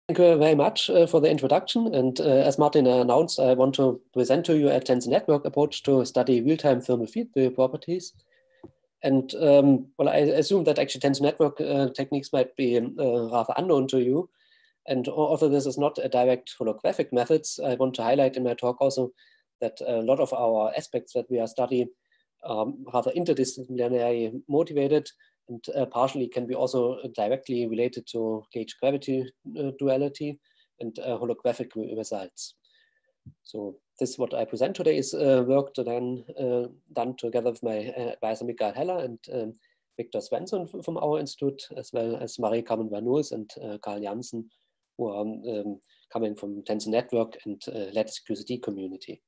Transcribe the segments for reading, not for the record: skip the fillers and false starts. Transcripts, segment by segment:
Thank you very much for the introduction. And as Martin announced, I want to present to you a tensor network approach to study real-time thermal field theory properties. And well, I assume that actually tensor network techniques might be rather unknown to you. And although this is not a direct holographic methods, I want to highlight in my talk also that a lot of our aspects that we are studying are rather interdisciplinary motivated, and partially can be also directly related to gauge gravity duality and holographic results. So this what I present today is work done together with my advisor Michael Heller and Victor Svensson from our institute, as well as Marie-Carmen Vanus and Karl Jansen, who are coming from Tensor Network and Lattice QCD community.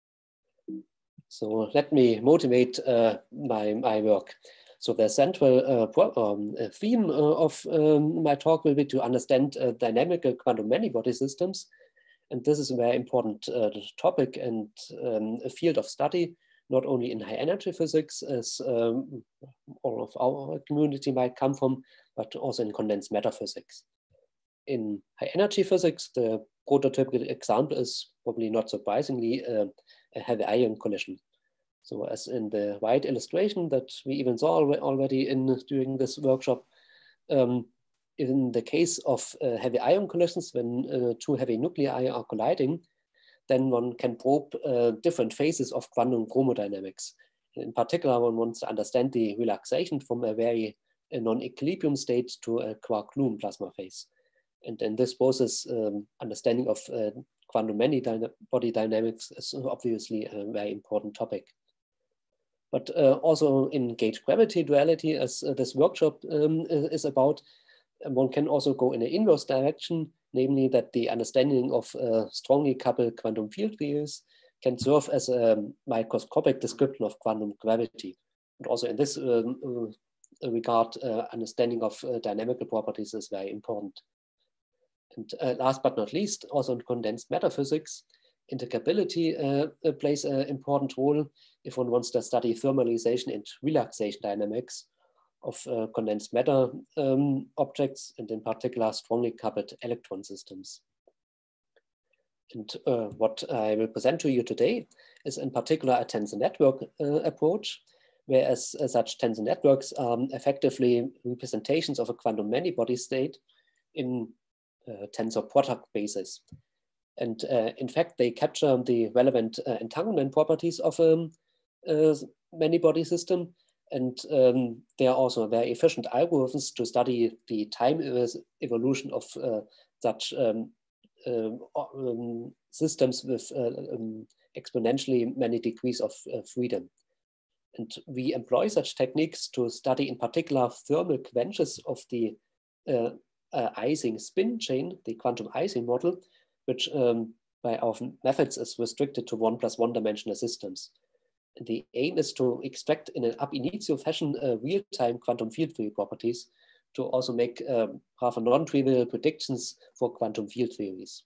So let me motivate my work. So the central theme of my talk will be to understand dynamical quantum many-body systems. And this is a very important topic and a field of study, not only in high energy physics, as all of our community might come from, but also in condensed matter physics. In high energy physics, the prototypical example is probably not surprisingly a heavy ion collision. So as in the white illustration that we even saw already during this workshop, in the case of heavy ion collisions, when two heavy nuclei are colliding, then one can probe different phases of quantum chromodynamics. In particular, one wants to understand the relaxation from a very non-equilibrium state to a quark-gluon plasma phase. And in this process, understanding of quantum many-body dynamics is obviously a very important topic. But also in gauge gravity duality, as this workshop is about, one can also go in an inverse direction, namely that the understanding of strongly coupled quantum field theories can serve as a microscopic description of quantum gravity. And also in this regard, understanding of dynamical properties is very important. And last but not least, also in condensed matter physics, integrability plays an important role if one wants to study thermalization and relaxation dynamics of condensed matter objects, and in particular strongly coupled electron systems. And what I will present to you today is in particular a tensor network approach, whereas such tensor networks are effectively representations of a quantum many-body state in tensor product basis. And in fact, they capture the relevant entanglement properties of a many-body system. And they are also very efficient algorithms to study the time evolution of such systems with exponentially many degrees of freedom. And we employ such techniques to study in particular thermal quenches of the Ising spin chain, the quantum Ising model, which by our methods is restricted to 1+1 dimensional systems. And the aim is to extract in an ab initio fashion real-time quantum field theory properties to also make rather non-trivial predictions for quantum field theories.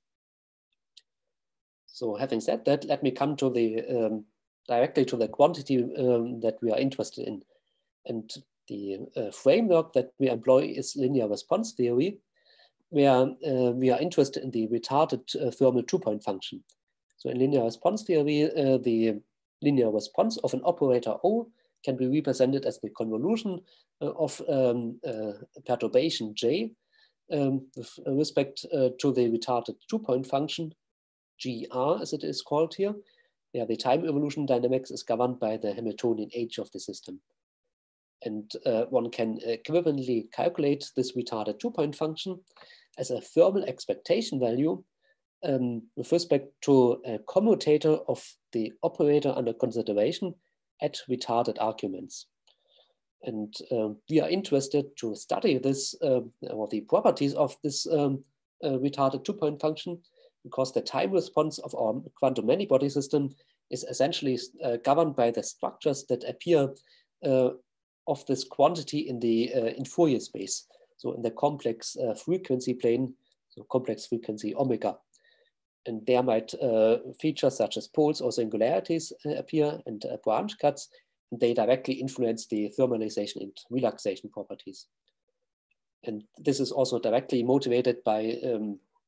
So having said that, let me come to the directly to the quantity that we are interested in. And the framework that we employ is linear response theory, where we are interested in the retarded thermal two-point function. So in linear response theory, the linear response of an operator O can be represented as the convolution of perturbation J with respect to the retarded two-point function, GR as it is called here. Yeah, the time evolution dynamics is governed by the Hamiltonian age of the system. And one can equivalently calculate this retarded two-point function as a thermal expectation value with respect to a commutator of the operator under consideration at retarded arguments. And we are interested to study this or the properties of this retarded two-point function, because the time response of our quantum many-body system is essentially governed by the structures that appear of this quantity in the in Fourier space. So in the complex frequency plane, so complex frequency omega. And there might features such as poles or singularities appear, and branch cuts, and they directly influence the thermalization and relaxation properties. And this is also directly motivated by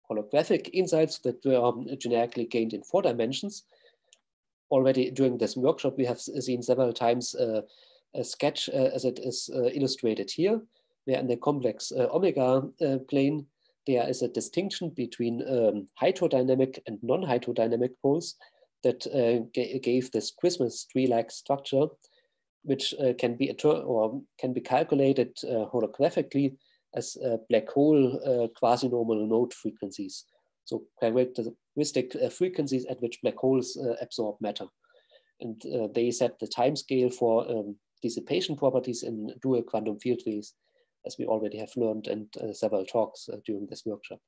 holographic insights that were generically gained in 4 dimensions. Already during this workshop, we have seen several times a sketch as it is illustrated here, where in the complex omega plane, there is a distinction between hydrodynamic and non-hydrodynamic poles that gave this Christmas tree-like structure, which can be calculated holographically as black hole quasi-normal node frequencies. So characteristic frequencies at which black holes absorb matter. And they set the time scale for dissipation properties in dual quantum field theories, as we already have learned in several talks during this workshop.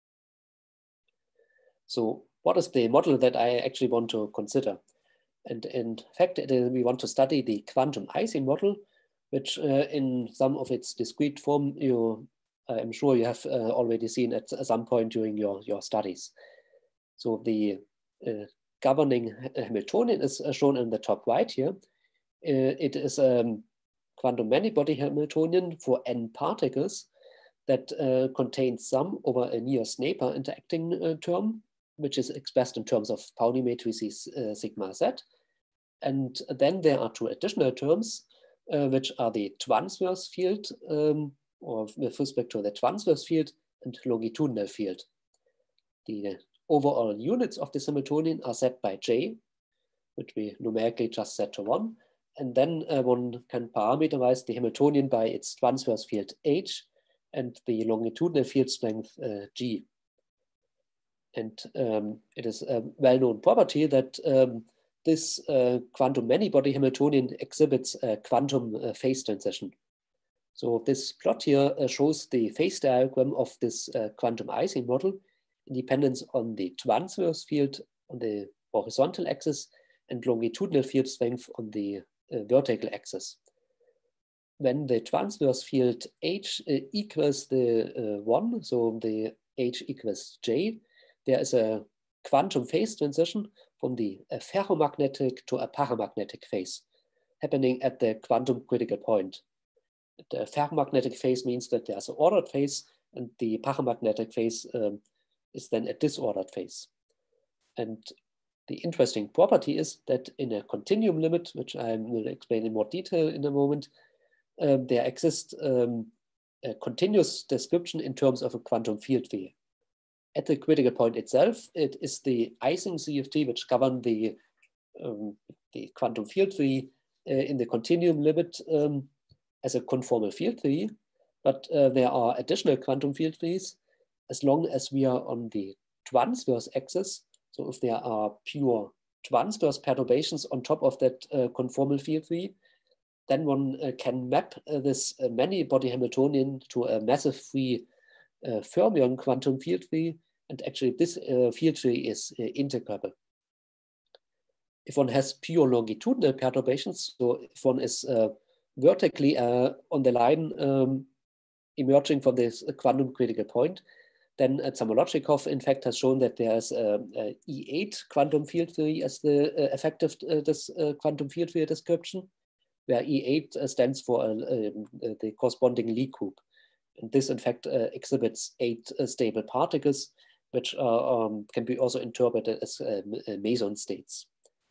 So what is the model that I actually want to consider? And in fact, we want to study the quantum Ising model, which in some of its discrete form, I'm sure you have already seen at some point during your studies. So the governing Hamiltonian is shown in the top right here. It is a quantum many-body Hamiltonian for n particles that contains some over a near-Snaper interacting term, which is expressed in terms of Pauli matrices sigma z. And then there are 2 additional terms, which are the transverse field, or with respect to the transverse field and longitudinal field. The overall units of this Hamiltonian are set by J, which we numerically just set to 1. And then one can parameterize the Hamiltonian by its transverse field H and the longitudinal field strength G. And it is a well-known property that this quantum many-body Hamiltonian exhibits a quantum phase transition. So this plot here shows the phase diagram of this quantum Ising model in dependence on the transverse field on the horizontal axis and longitudinal field strength on the vertical axis. When the transverse field H equals the 1, so the H equals J, there is a quantum phase transition from the ferromagnetic to a paramagnetic phase happening at the quantum critical point. The ferromagnetic phase means that there's an ordered phase, and the paramagnetic phase is then a disordered phase. And the interesting property is that in a continuum limit, which I will explain in more detail in a moment, there exists a continuous description in terms of a quantum field theory. At the critical point itself, it is the Ising CFT which govern the quantum field theory in the continuum limit as a conformal field theory, but there are additional quantum field theories as long as we are on the transverse axis. So if there are pure transverse perturbations on top of that conformal field theory, then one can map this many-body Hamiltonian to a massive free fermion quantum field theory, and actually this field theory is integrable. If one has pure longitudinal perturbations, so if one is vertically on the line emerging from this quantum critical point, then Zamolodchikov, in fact, has shown that there's a E8 quantum field theory as the effective quantum field theory description, where E8 stands for the corresponding Lie group. And this, in fact, exhibits 8 stable particles, which can be also interpreted as meson states.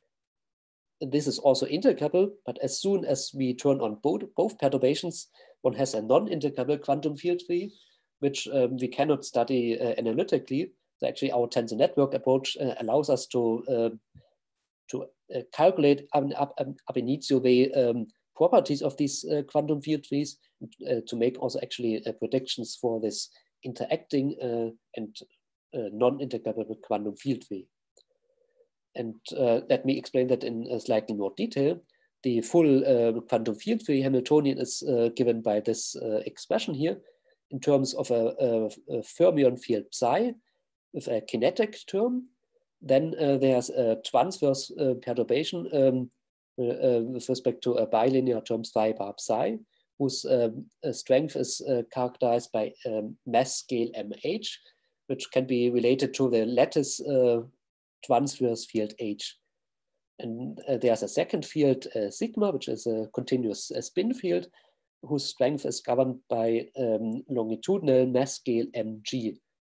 This is also integrable, but as soon as we turn on both perturbations, one has a non-integrable quantum field theory, which we cannot study analytically. So actually, our tensor network approach allows us to calculate ab initio the properties of these quantum field theories, to make also actually predictions for this interacting and non-integrable quantum field theory. And let me explain that in slightly more detail. The full quantum field theory Hamiltonian is given by this expression here in terms of a fermion field psi with a kinetic term. Then there's a transverse perturbation with respect to a bilinear term psi bar psi, whose strength is characterized by mass scale mh, which can be related to the lattice transverse field H. And there's a second field, sigma, which is a continuous spin field, whose strength is governed by longitudinal mass scale mg.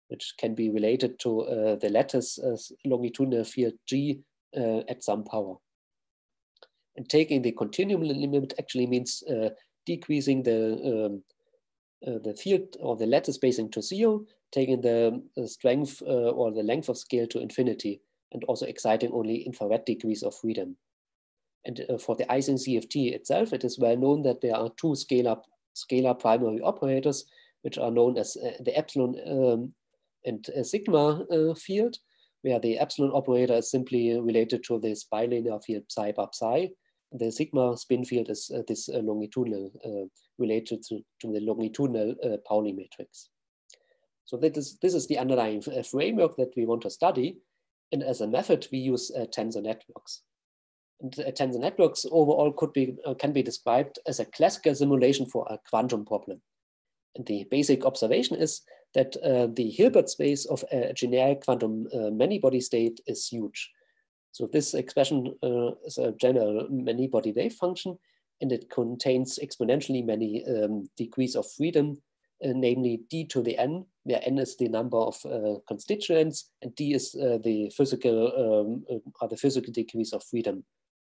which can be related to the lattice longitudinal field G at some power. And taking the continuum limit actually means decreasing the field or the lattice spacing to 0, taking the strength or the length of scale to infinity, and also exciting only infrared degrees of freedom. And for the Ising CFT itself, it is well known that there are two scalar primary operators, which are known as the epsilon and sigma field, where the epsilon operator is simply related to this bilinear field psi bar psi. The sigma spin field is this longitudinal, related to the longitudinal Pauli matrix. So this is the underlying framework that we want to study. And as a method, we use tensor networks. And tensor networks overall can be described as a classical simulation for a quantum problem. And the basic observation is that the Hilbert space of a generic quantum many-body state is huge. So this expression is a general many-body wave function, and it contains exponentially many degrees of freedom, namely d to the n, where n is the number of constituents, and d is the physical degrees of freedom.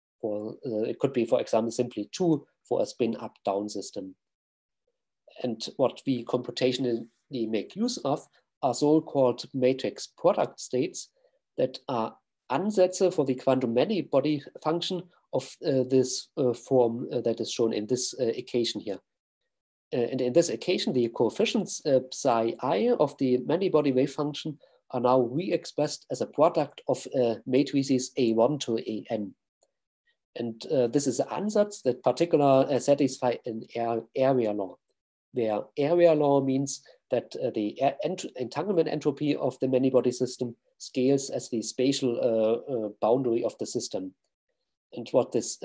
It could be, for example, simply 2 for a spin up-down system. And what we computationally make use of are so-called matrix product states that are Ansätze for the quantum many-body function of this form that is shown in this equation here. And in this equation, the coefficients psi I of the many-body wave function are now re-expressed as a product of matrices A1 to AN. And this is an ansatz that particularly satisfy an area law, where area law means that the entanglement entropy of the many-body system scales as the spatial boundary of the system. And what this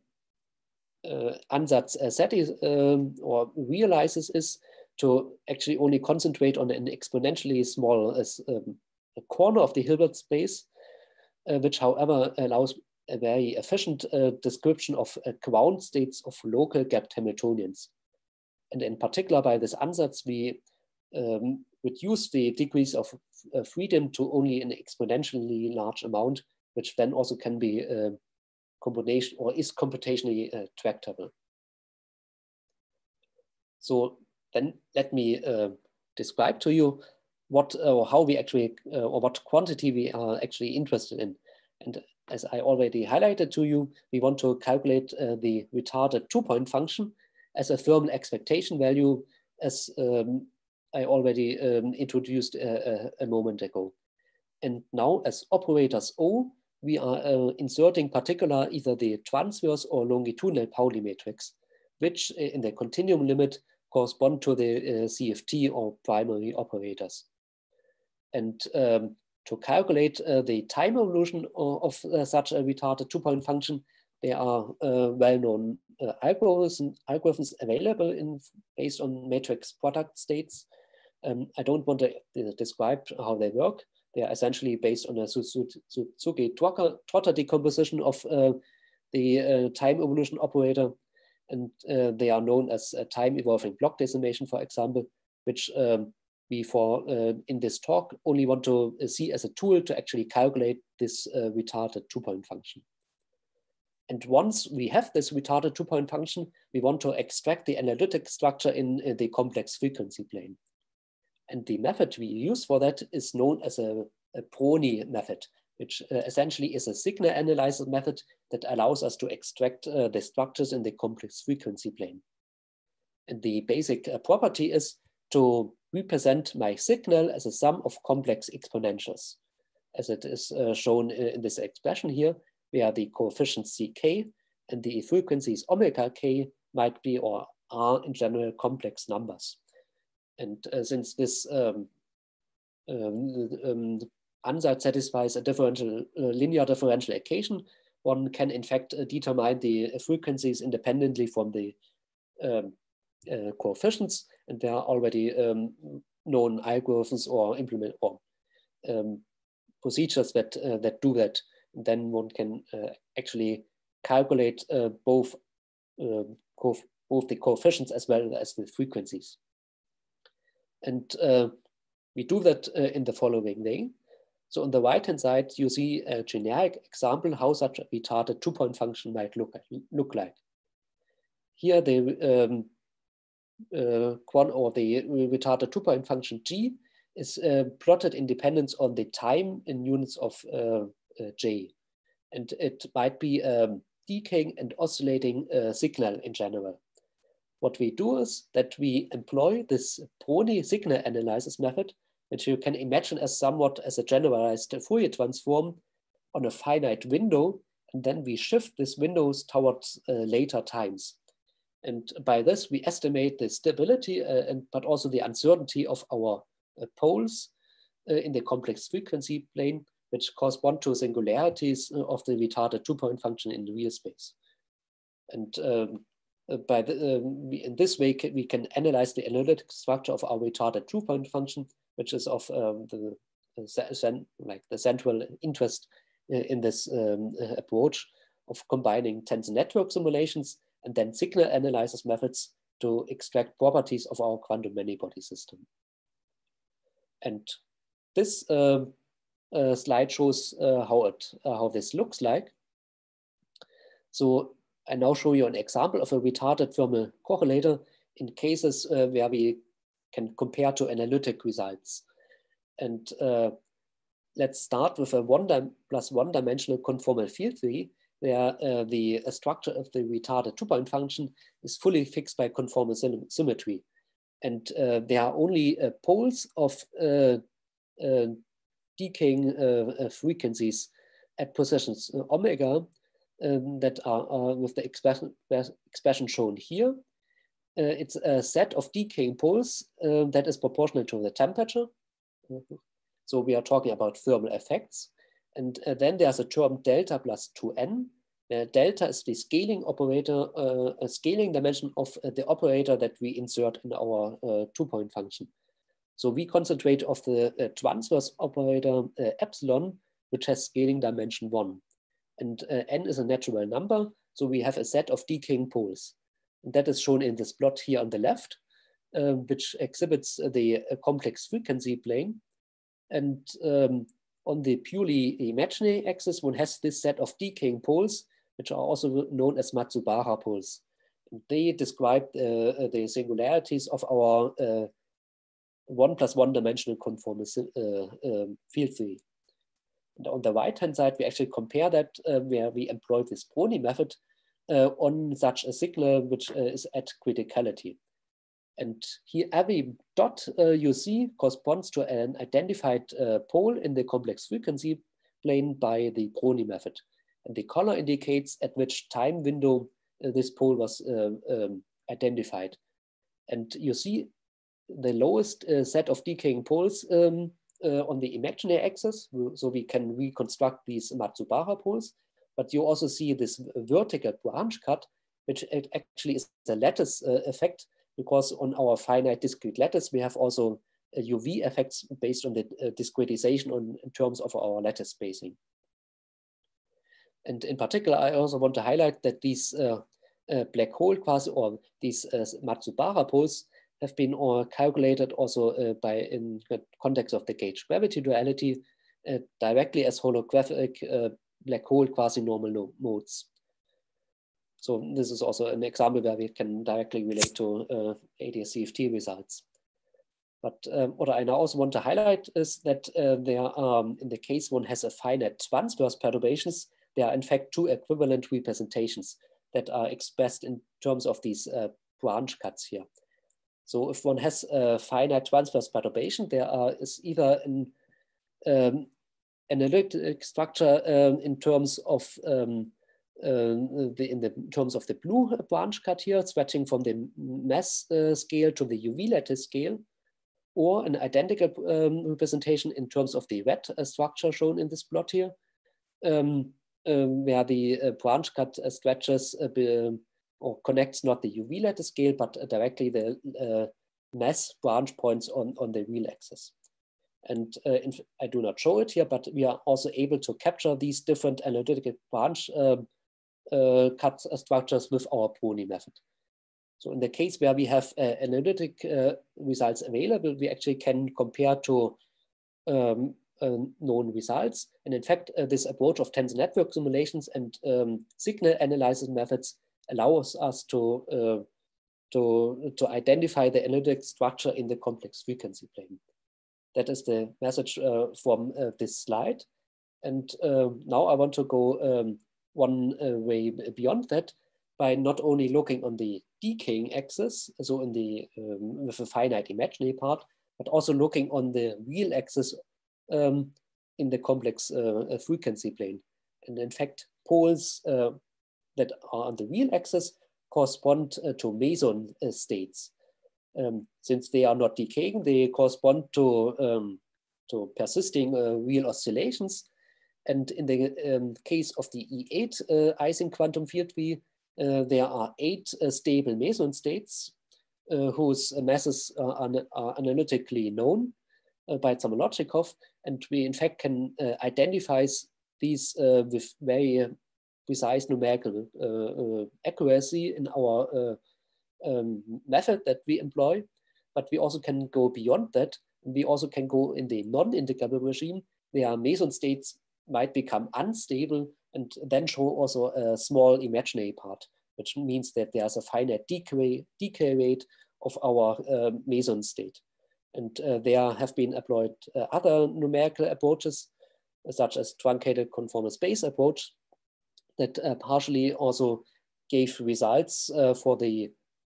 ansatz or realizes is to actually only concentrate on an exponentially small corner of the Hilbert space, which, however, allows a very efficient description of ground states of local gapped Hamiltonians. And in particular, by this ansatz, we reduce the degrees of freedom to only an exponentially large amount, which then also can be combination or is computationally tractable. So then let me describe to you what or how we actually or what quantity we are actually interested in. And as I already highlighted to you, we want to calculate the retarded two-point function as a thermal expectation value, as I already introduced a moment ago. And now as operators O, we are inserting particular either the transverse or longitudinal Pauli matrix, which in the continuum limit correspond to the CFT or primary operators. And to calculate the time evolution of such a retarded two-point function, there are well-known algorithms available based on matrix product states. I don't want to describe how they work. They are essentially based on a Suzuki-Trotter decomposition of the time evolution operator. And they are known as time evolving block decimation, for example, which we in this talk only want to see as a tool to actually calculate this retarded two-point function. And once we have this retarded two-point function, we want to extract the analytic structure in the complex frequency plane. And the method we use for that is known as a Prony method, which essentially is a signal analysis method that allows us to extract the structures in the complex frequency plane. And the basic property is to represent my signal as a sum of complex exponentials, as it is shown in this expression here, where the coefficient ck and the frequencies omega k might be or are in general complex numbers. And since this ansatz satisfies a linear differential equation, one can in fact determine the frequencies independently from the coefficients, and there are already known algorithms or procedures that do that. And then one can actually calculate both the coefficients as well as the frequencies. And We do that in the following way. So on the right-hand side, you see a generic example how such a retarded two-point function might look like. Here, the retarded two-point function g is plotted in dependence on the time in units of j. And it might be decaying and oscillating signal in general. What we do is that we employ this Prony signal analysis method, which you can imagine as somewhat as a generalized Fourier transform on a finite window, and then we shift these windows towards later times. And by this, we estimate the stability, but also the uncertainty of our poles in the complex frequency plane, which correspond to singularities of the retarded two-point function in the real space. And in this way, we can analyze the analytic structure of our retarded two-point function, which is of the central interest in this approach of combining tensor network simulations and then signal analysis methods to extract properties of our quantum many-body system. And this slide shows how this looks like. So I now show you an example of a retarded thermal correlator in cases where we can compare to analytic results. And let's start with a one-dimensional conformal field theory, where the structure of the retarded two-point function is fully fixed by conformal symmetry. And there are only poles of decaying frequencies at positions omega that are with the expression shown here. It's a set of decaying poles that is proportional to the temperature. So we are talking about thermal effects. And then there's a term delta plus 2n. Delta is the scaling operator, a scaling dimension of the operator that we insert in our two-point function. So we concentrate on the transverse operator epsilon, which has scaling dimension 1. And n is a natural number, so we have a set of decaying poles. And that is shown in this plot here on the left, which exhibits the complex frequency plane. And on the purely imaginary axis, one has this set of decaying poles, which are also known as Matsubara poles. And they describe the singularities of our 1+1 dimensional conformal field theory. And on the right-hand side, we actually compare that where we employ this Prony method on such a signal which is at criticality. And here every dot you see corresponds to an identified pole in the complex frequency plane by the Prony method. And the color indicates at which time window this pole was identified. And you see the lowest set of decaying poles on the imaginary axis, so we can reconstruct these Matsubara poles, but you also see this vertical branch cut, which actually is a lattice effect, because on our finite discrete lattice, we have also UV effects based on the discretization in terms of our lattice spacing. And in particular, I also want to highlight that these black hole quasi, or these Matsubara poles, have been calculated also in the context of the gauge gravity duality directly as holographic black hole quasi-normal modes. So this is also an example where we can directly relate to ADS-CFT results. But what I now also want to highlight is that there are, in the case one has a finite transverse perturbations, there are in fact two equivalent representations that are expressed in terms of these branch cuts here. So if one has a finite transverse perturbation, there is either an analytic structure in terms of terms of the blue branch cut here, stretching from the mass scale to the UV lattice scale, or an identical representation in terms of the red structure shown in this plot here, where the branch cut stretches or connects not the UV lattice scale, but directly the mass branch points on the real axis. And I do not show it here, but we are also able to capture these different analytical branch cut structures with our Prony method. So in the case where we have analytic results available, we actually can compare to known results. And in fact, this approach of tensor network simulations and signal analysis methods allows us to identify the analytic structure in the complex frequency plane. That is the message from this slide. And now I want to go one way beyond that by not only looking on the decaying axis, so in the with a finite imaginary part, but also looking on the real axis in the complex frequency plane. And in fact, poles that are on the real axis correspond to meson states. Since they are not decaying, they correspond to persisting real oscillations. And in the case of the E8 Ising quantum field tree, there are 8 stable meson states whose masses are analytically known by Zamolodchikov, and we in fact can identify these with very precise numerical accuracy in our method that we employ. But we also can go beyond that. We also can go in the non-integrable regime, where meson states might become unstable and then show also a small imaginary part, which means that there's a finite decay rate of our meson state. And there have been employed other numerical approaches, such as truncated conformal space approach, that partially also gave results for the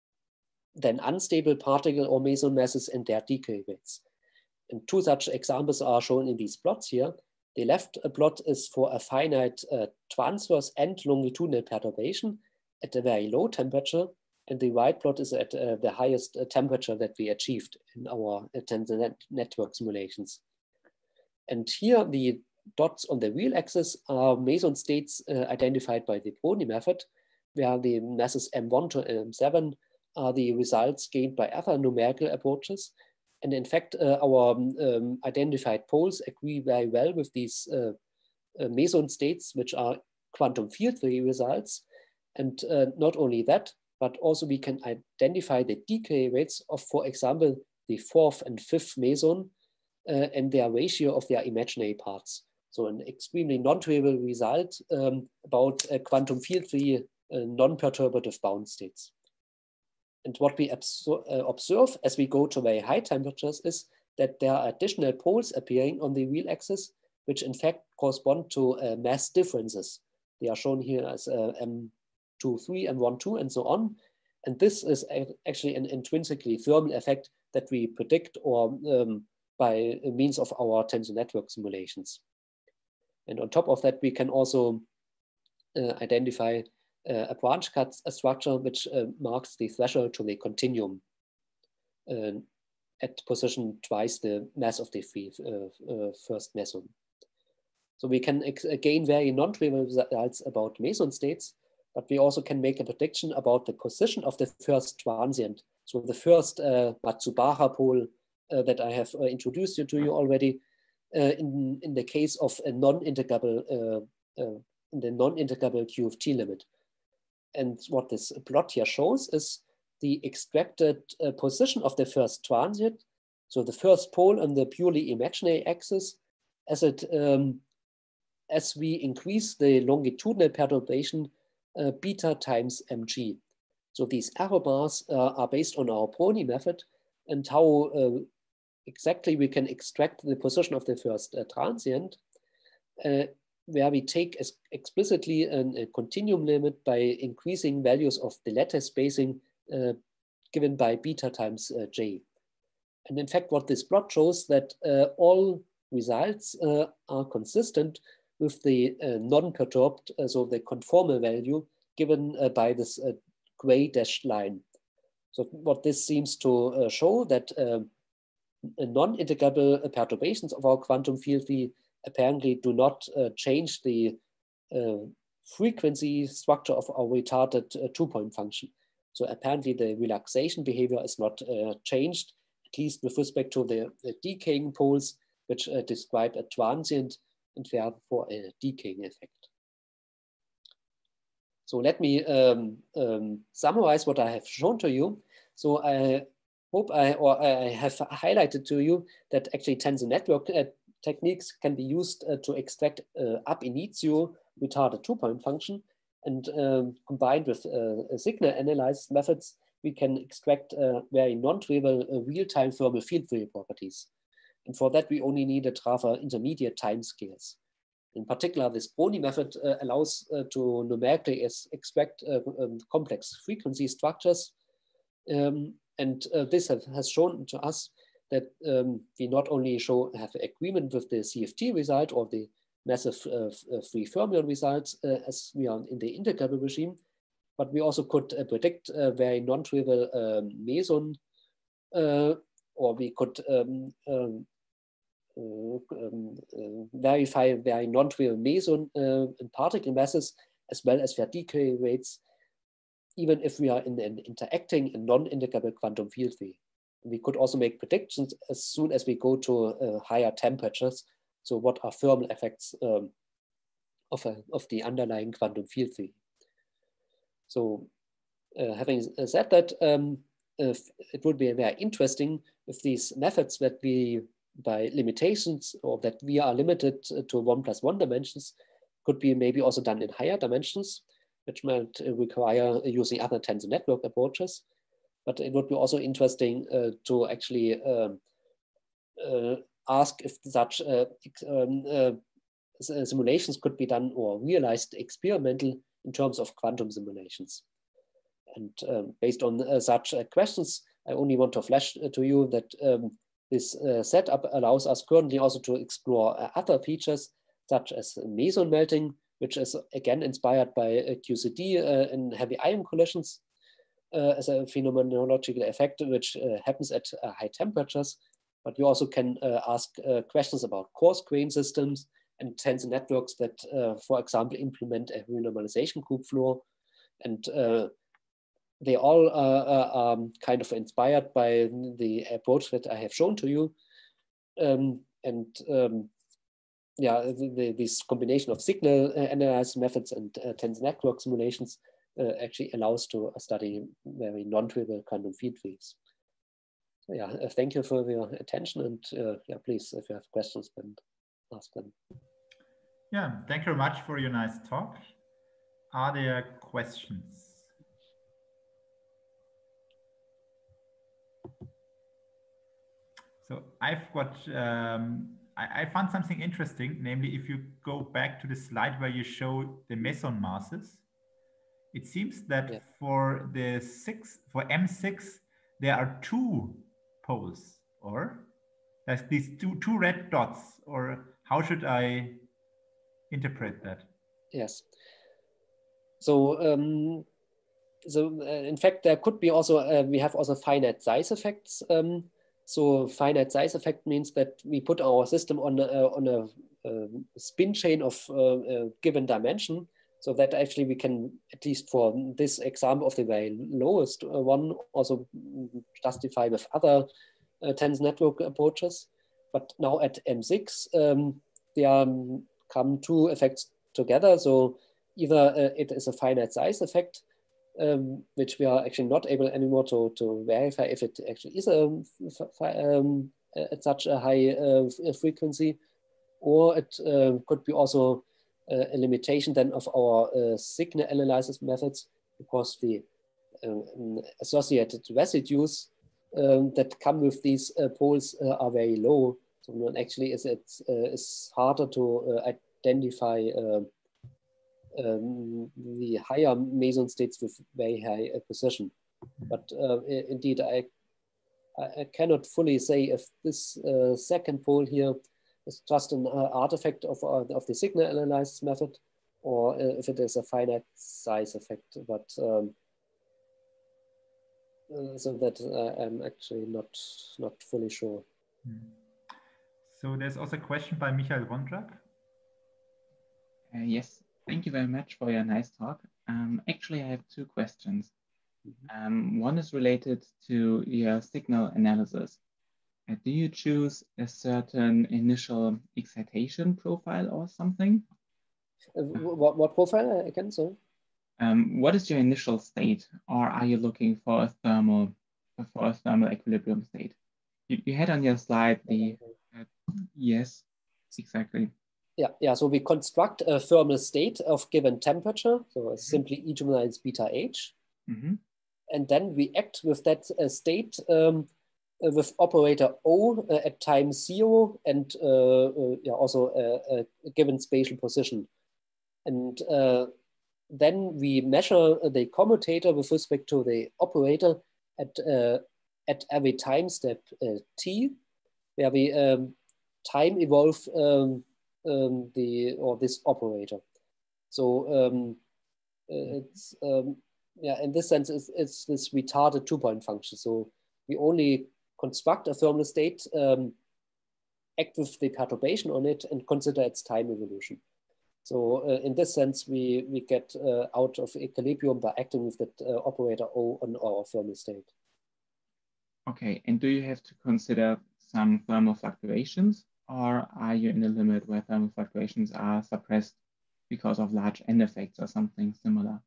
then unstable particle or meson masses and their decay rates. And 2 such examples are shown in these plots here. The left plot is for a finite transverse and longitudinal perturbation at a very low temperature, and the right plot is at the highest temperature that we achieved in our tensor network simulations. And here the dots on the real axis are meson states identified by the Prony method, where the masses M1 to M7 are the results gained by other numerical approaches. And in fact, our identified poles agree very well with these meson states, which are quantum field theory results. And not only that, but also we can identify the decay rates of, for example, the 4th and 5th meson and their ratio of their imaginary parts. So an extremely non-trivial result about quantum field theory non-perturbative bound states. And what we observe as we go to very high temperatures is that there are additional poles appearing on the real axis, which in fact correspond to mass differences. They are shown here as M23, M12, and so on. And this is actually an intrinsically thermal effect that we predict or by means of our tensor network simulations. And on top of that, we can also identify a branch cut structure which marks the threshold to the continuum at position twice the mass of the first meson. So we can gain very non-trivial results about meson states, but we also can make a prediction about the position of the first transient. So the first Matsubara pole that I have introduced to you already in the case of a non-integrable in the non-integrable Q of T limit. And what this plot here shows is the extracted position of the first transient. So the first pole on the purely imaginary axis, as we increase the longitudinal perturbation beta times mg. So these arrow bars are based on our Prony method and how exactly we can extract the position of the first transient, where we take explicitly a continuum limit by increasing values of the lattice spacing given by beta times j. And in fact, what this plot shows that all results are consistent with the non-perturbed, so the conformal value given by this gray dashed line. So what this seems to show that non-integrable perturbations of our quantum field apparently do not change the frequency structure of our retarded two-point function. So apparently the relaxation behavior is not changed, at least with respect to the decaying poles, which describe a transient and therefore a decaying effect. So let me summarize what I have shown to you. So I hope I have highlighted to you that actually tensor network techniques can be used to extract ab initio retarded two-point function, and combined with signal analysis methods, we can extract very non-trivial real-time thermal field theory properties. And for that, we only need rather intermediate time scales. In particular, this Brony method allows to numerically extract complex frequency structures. And this has shown to us that we not only have agreement with the CFT result or the massive free fermion results as we are in the integrable regime, but we also could predict very non-trivial meson, or we could verify very non-trivial meson and particle masses, as well as their decay rates, even if we are in an interacting and non-integrable quantum field theory. We could also make predictions as soon as we go to higher temperatures. So what are thermal effects of the underlying quantum field theory? So having said that, it would be very interesting if these methods that we, by limitations, or that we are limited to 1+1 dimensions, could be maybe also done in higher dimensions, which might require using other tensor network approaches. But it would be also interesting to actually ask if such simulations could be done or realized experimental in terms of quantum simulations. And based on such questions, I only want to flash to you that this setup allows us currently also to explore other features, such as meson melting, which is again inspired by QCD in heavy ion collisions as a phenomenological effect, which happens at high temperatures. But you also can ask questions about coarse grain systems and tensor networks that, for example, implement a renormalization group flow. And they all are kind of inspired by the approach that I have shown to you. Yeah, this combination of signal analysis methods and tensor network simulations actually allows to study very non-trivial quantum field theories. So yeah, thank you for your attention, and yeah, please, if you have questions, then ask them. Yeah, thank you very much for your nice talk. Are there questions? So I've got, I found something interesting, namely if you go back to the slide where you show the meson masses, it seems that for the for M6, there are two poles, or there's these two red dots, or how should I interpret that? Yes. So, in fact, there could be also, we have also finite size effects. So finite size effect means that we put our system on a spin chain of a given dimension, so that actually we can, at least for this example of the very lowest one, also justify with other tensor network approaches. But now at M6, there come two effects together. So either it is a finite size effect, which we are actually not able anymore to verify if it actually is at such a high frequency, or it could be also a limitation then of our signal analysis methods, because the associated residues that come with these poles are very low. So actually it's harder to identify the higher meson states with very high precision. But indeed, I cannot fully say if this second pole here is just an artifact of the signal analysis method, or if it is a finite size effect. But so that I'm actually not fully sure. So there's also a question by Michael Wondrak. Yes, thank you very much for your nice talk. Actually, I have two questions. One is related to your signal analysis. Do you choose a certain initial excitation profile or something? What profile again, sorry? what is your initial state, or are you looking for a thermal equilibrium state? You had on your slide the yes, exactly. Yeah. So we construct a thermal state of given temperature. So it's simply E to the minus beta H. And then we act with that state with operator O at time 0 and also a given spatial position. And then we measure the commutator with respect to the operator at every time step t, where we time evolve this operator. So it's in this sense it's this retarded two-point function. So we only construct a thermal state, act with the perturbation on it, and consider its time evolution. So in this sense, we get out of equilibrium by acting with that operator O on our thermal state. Okay, and do you have to consider some thermal fluctuations, or are you in a limit where thermal fluctuations are suppressed because of large N effects or something similar?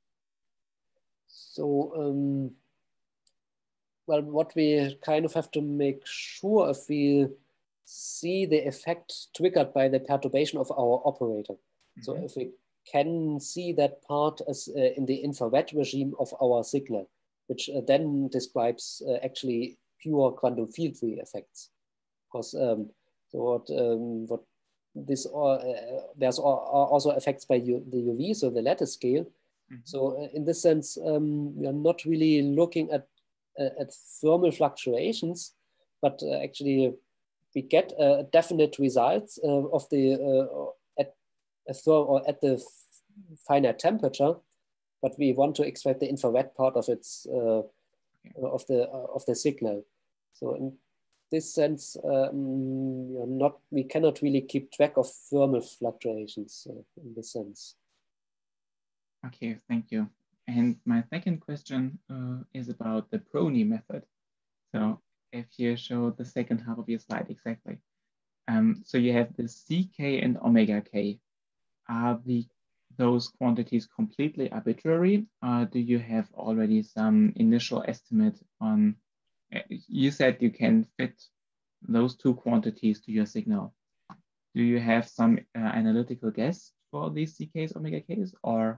So, well, what we kind of have to make sure if we see the effect triggered by the perturbation of our operator. So if we can see that part as in the infrared regime of our signal, which then describes actually pure quantum field theory effects. Because what this there's also effects by the UV, so the lattice scale. So in this sense, we are not really looking at thermal fluctuations, but actually we get definite results of the at the finite temperature, but we want to extract the infrared part of its of the signal. So in this sense, we cannot really keep track of thermal fluctuations in this sense. Okay, thank you. And my second question is about the Prony method. So if you show the second half of your slide exactly. So you have the CK and omega K. Are those quantities completely arbitrary? Do you have already some initial estimate on, you said you can fit those two quantities to your signal. Do you have some analytical guess for these CKs, omega Ks, or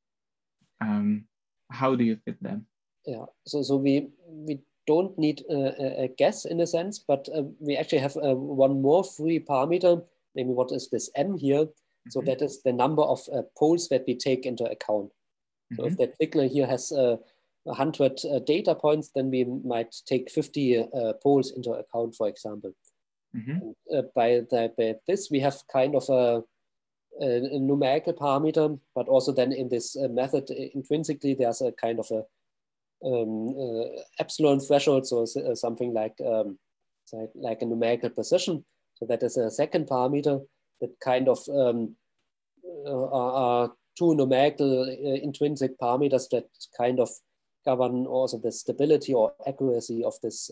how do you fit them? Yeah, so we don't need a guess in a sense, but we actually have one more free parameter, namely what is this M here? So that is the number of poles that we take into account. So if that signal here has 100 data points, then we might take 50 poles into account, for example. And, by this, we have kind of a numerical parameter, but also then in this method, intrinsically, there's a kind of a epsilon threshold, so something like a numerical precision. So that is a second parameter that kind of are two numerical intrinsic parameters that kind of govern also the stability or accuracy of this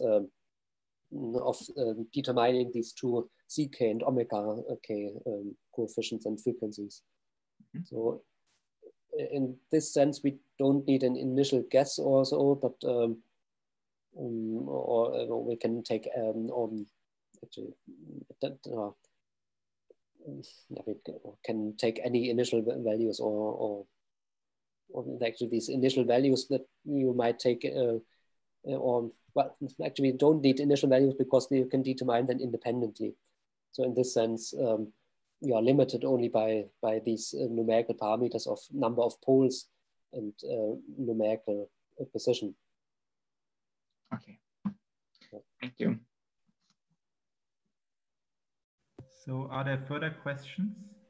determining these two CK and omega K coefficients and frequencies. So in this sense, we don't need an initial guess or so, but or we can take actually we can take any initial values or actually these initial values that you might take or well, actually we don't need initial values because you can determine them independently. So in this sense, we are limited only by these numerical parameters of number of poles and numerical precision. Okay, thank you. So are there further questions?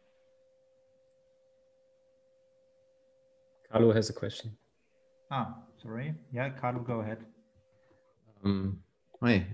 Carlo has a question. Ah, sorry. Yeah, Carlo, go ahead. Hi.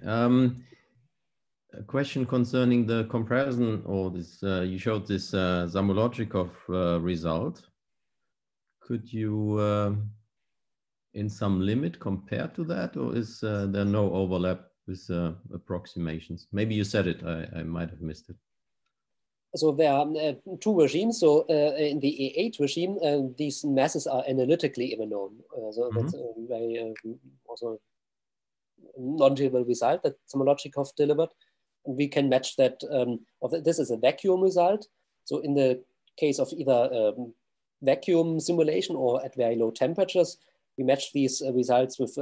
A question concerning the comparison, or this, you showed this Zamolodchikov result. Could you, in some limit, compare to that, or is there no overlap with approximations? Maybe you said it, I might have missed it. So there are two regimes. So in the E8 regime, these masses are analytically even known. So that's a very also non-trivial result that Zamolodchikov delivered. And we can match that. This is a vacuum result. So in the case of either vacuum simulation or at very low temperatures, we match these results with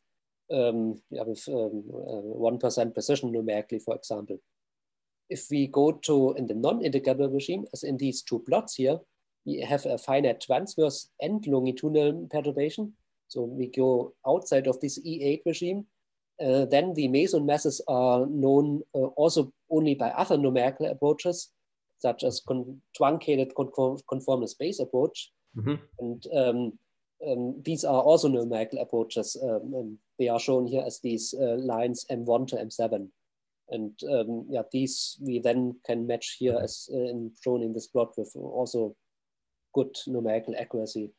1% precision numerically, for example. If we go to in the non-integrable regime, as in these two plots here, we have a finite transverse and longitudinal perturbation. So we go outside of this E8 regime. Then the meson masses are known also only by other numerical approaches, such as truncated conformal space approach. And these are also numerical approaches. They are shown here as these lines M1 to M7. And yeah, these we then can match here as shown in this plot with also good numerical accuracy.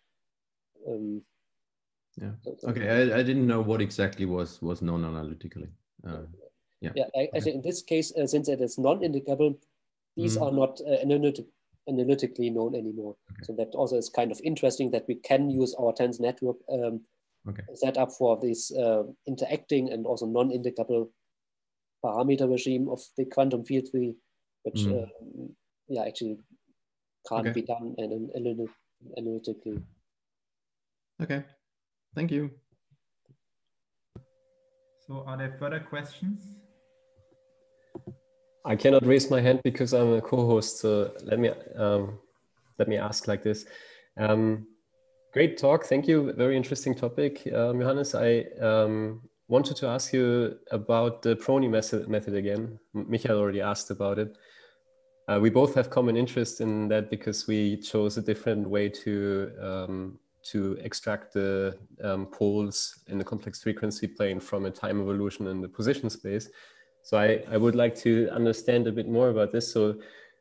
Yeah. Okay. I didn't know what exactly was non-analytically. Yeah. Actually, in this case, since it is non-integrable, these are not analytically known anymore. Okay. So that also is kind of interesting that we can use our tensor network set up for this interacting and also non-integrable parameter regime of the quantum field theory, which yeah, actually can't be done analytically. Okay, thank you. So are there further questions? I cannot raise my hand because I'm a co-host, so let me ask like this. Great talk, thank you, very interesting topic. Johannes, I wanted to ask you about the Prony method again. Michael already asked about it. We both have common interest in that because we chose a different way to extract the poles in the complex frequency plane from a time evolution in the position space. So I would like to understand a bit more about this. So,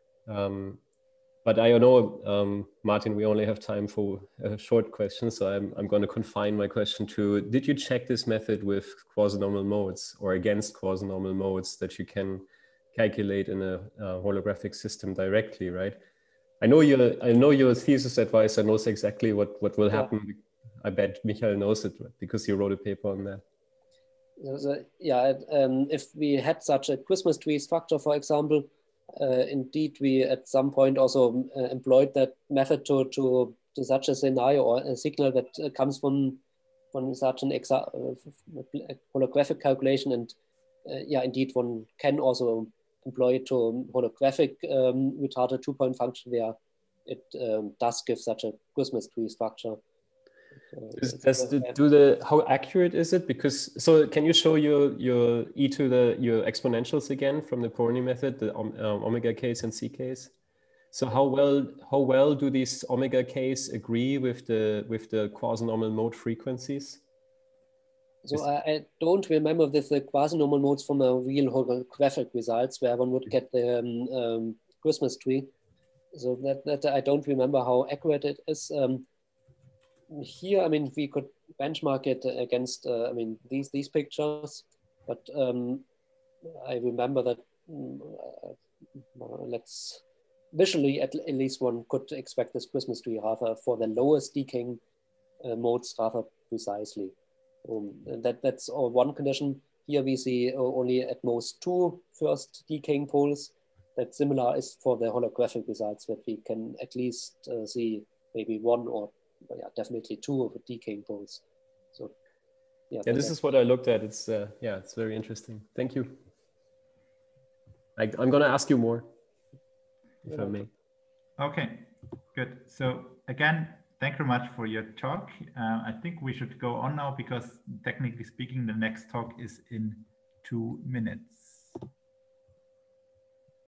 but I know, Martin, we only have time for a short question. So I'm going to confine my question to, did you check this method with quasi-normal modes or against quasi-normal modes that you can calculate in a holographic system directly, right? I know your thesis advisor knows exactly what will happen. Yeah. I bet Michael knows it because he wrote a paper on that. So, yeah, if we had such a Christmas tree structure, for example, indeed, we at some point also employed that method to such a scenario or a signal that comes from such an holographic calculation. And yeah, indeed, one can also employ it to holographic retarded two-point function where it does give such a Christmas tree structure. How accurate is it? Because so can you show your your exponentials again from the Prony method, the omega k's and c k's? So how well do these omega k's agree with the quasi-normal mode frequencies? So I don't remember the quasi-normal modes from a real holographic results where one would get the Christmas tree. So that I don't remember how accurate it is. Here, I mean, we could benchmark it against, I mean, these pictures, but I remember that visually at least one could expect this Christmas tree rather for the lowest decaying modes rather precisely. That's one condition. Here we see only at most 2 first decaying poles. That similar is for the holographic results that we can at least see maybe 1 or definitely 2 of the decaying poles. So yeah, this is what I looked at. It's it's very interesting. Thank you. I'm going to ask you more, if I may. Okay, good. So again, thank you very much for your talk. I think we should go on now because technically speaking, the next talk is in 2 minutes.